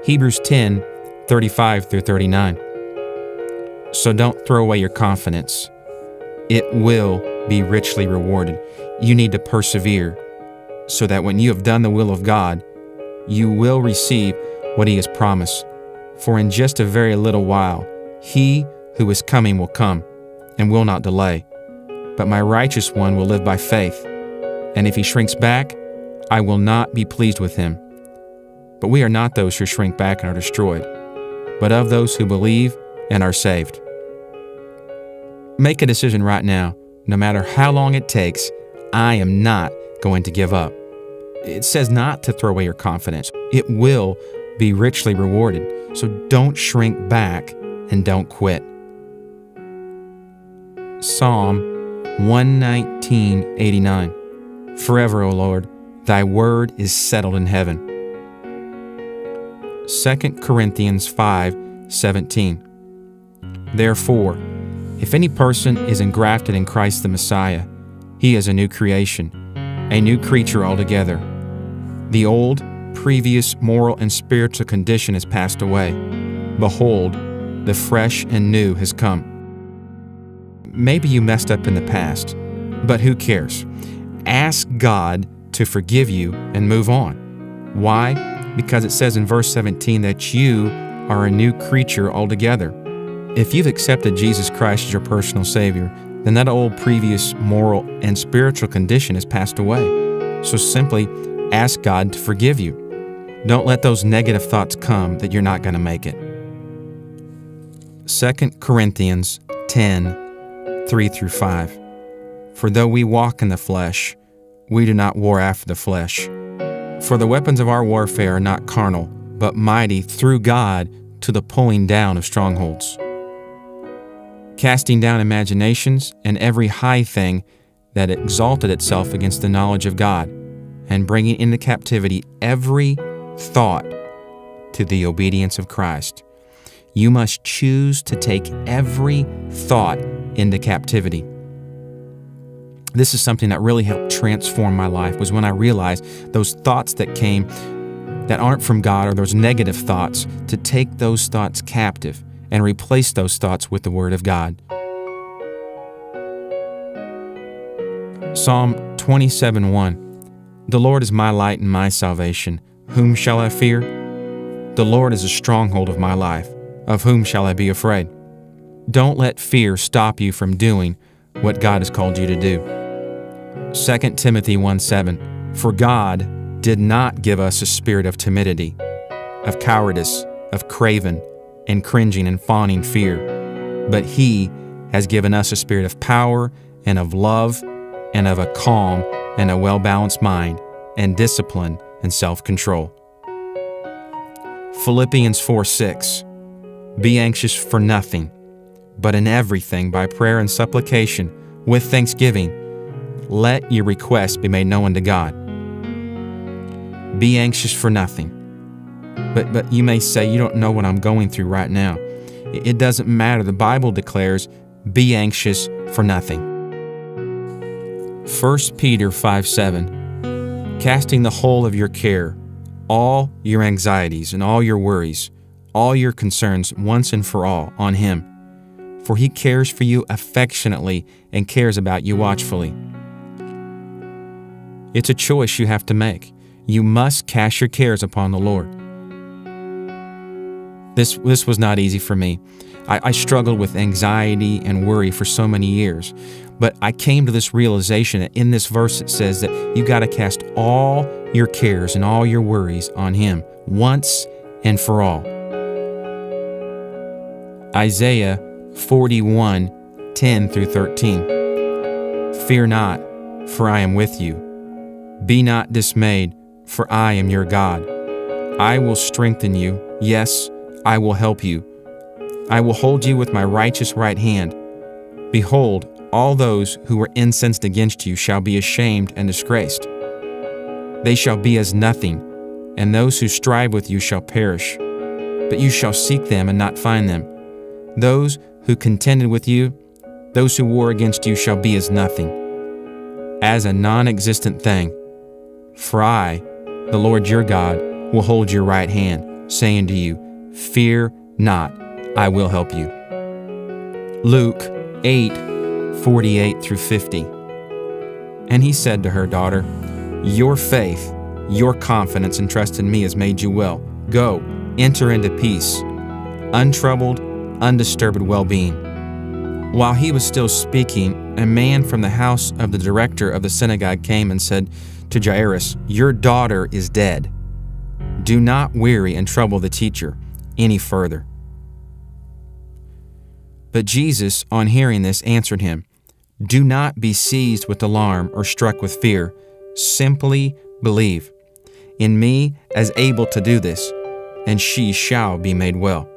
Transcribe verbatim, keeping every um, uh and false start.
Hebrews ten, thirty-five through thirty-nine. So don't throw away your confidence. It will be richly rewarded. You need to persevere so that when you have done the will of God, you will receive what He has promised. For in just a very little while, He who is coming will come and will not delay. But my righteous one will live by faith. And if he shrinks back, I will not be pleased with him. But we are not those who shrink back and are destroyed, but of those who believe and are saved. Make a decision right now. No matter how long it takes, I am not going to give up. It says not to throw away your confidence. It will be richly rewarded. So don't shrink back and don't quit. Psalm one nineteen, eighty-nine. Forever, O Lord, thy word is settled in heaven. Second Corinthians five, seventeen. Therefore, if any person is engrafted in Christ the Messiah, he is a new creation, a new creature altogether. The old, previous moral and spiritual condition has passed away. Behold, the fresh and new has come. Maybe you messed up in the past, but who cares? Ask God to forgive you and move on. Why? Because it says in verse seventeen that you are a new creature altogether. If you've accepted Jesus Christ as your personal Savior, then that old previous moral and spiritual condition has passed away. So simply ask God to forgive you. Don't let those negative thoughts come that you're not going to make it. Second Corinthians ten, three through five. For though we walk in the flesh, we do not war after the flesh. For the weapons of our warfare are not carnal, but mighty through God to the pulling down of strongholds, casting down imaginations and every high thing that exalted itself against the knowledge of God, and bringing into captivity every thought to the obedience of Christ. You must choose to take every thought into captivity. This is something that really helped transform my life, was when I realized those thoughts that came that aren't from God, or those negative thoughts, to take those thoughts captive and replace those thoughts with the Word of God. Psalm twenty-seven, one. The Lord is my light and my salvation. Whom shall I fear? The Lord is a stronghold of my life. Of whom shall I be afraid? Don't let fear stop you from doing what God has called you to do. Second Timothy one, seven. For God did not give us a spirit of timidity, of cowardice, of craven, and cringing and fawning fear, but He has given us a spirit of power and of love and of a calm and a well-balanced mind and discipline and self-control. Philippians four, six. Be anxious for nothing, but in everything by prayer and supplication with thanksgiving, let your requests be made known to God. Be anxious for nothing. But, but you may say, you don't know what I'm going through right now. It doesn't matter. The Bible declares, be anxious for nothing. First Peter five, seven. Casting the whole of your care, all your anxieties and all your worries, all your concerns once and for all on Him. For He cares for you affectionately and cares about you watchfully. It's a choice you have to make. You must cast your cares upon the Lord. This, this was not easy for me. I, I struggled with anxiety and worry for so many years. But I came to this realization that in this verse it says that you got to cast all your cares and all your worries on Him once and for all. Isaiah forty-one, ten through thirteen. Fear not, for I am with you. Be not dismayed, for I am your God. I will strengthen you. Yes, I will help you. I will hold you with my righteous right hand. Behold, all those who were incensed against you shall be ashamed and disgraced. They shall be as nothing, and those who strive with you shall perish. But you shall seek them and not find them. Those who contended with you, those who war against you shall be as nothing, as a non-existent thing. For I, the Lord your God, will hold your right hand, saying to you, fear not, I will help you. Luke eight, forty-eight through fifty. And he said to her, daughter, your faith, your confidence and trust in me has made you well. Go, enter into peace, untroubled, undisturbed well-being. While he was still speaking, a man from the house of the director of the synagogue came and said to Jairus, your daughter is dead. Do not weary and trouble the teacher any further. But Jesus, on hearing this, answered him, do not be seized with alarm or struck with fear. Simply believe in me as able to do this, and she shall be made well.